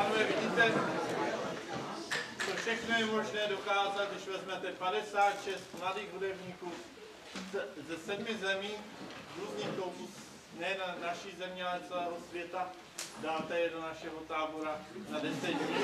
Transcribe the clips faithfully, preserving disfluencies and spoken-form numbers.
pánové, vidíte, to všechno je možné dokázat, když vezmete padesát šest mladých hudebníků ze sedmi zemí, různých koutů, ne na naší země, ale celého světa, dáte je do našeho tábora na deset dní.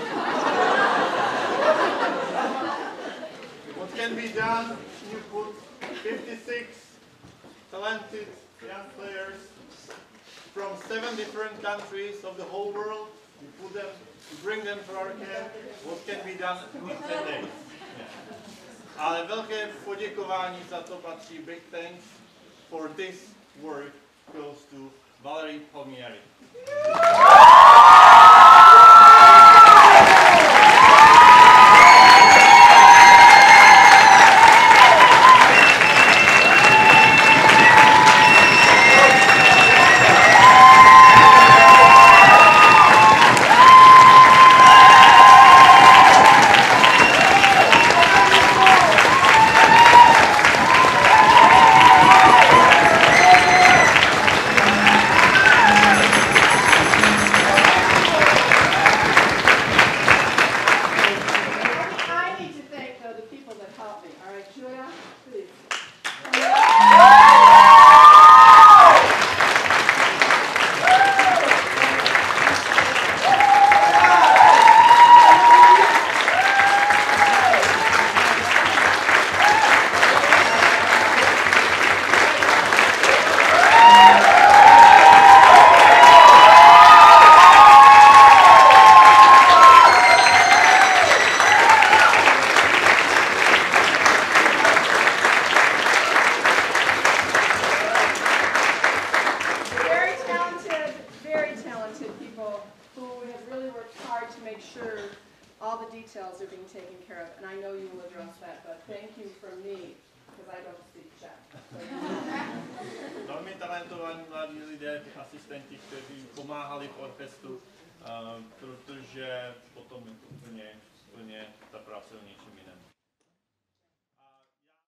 What can be done? You put fifty-six talented young players from seven different countries of the whole world. You put them, you bring them to our camp. What can be done in ten days? Ale velké poděkování za to patří, big thanks for this work goes to Valerie Palmieri. Velmi talentovaní mladí lidé, asistenti, kteří pomáhali v orchestru, uh, protože potom je to úplně, úplně ta práce o něčem.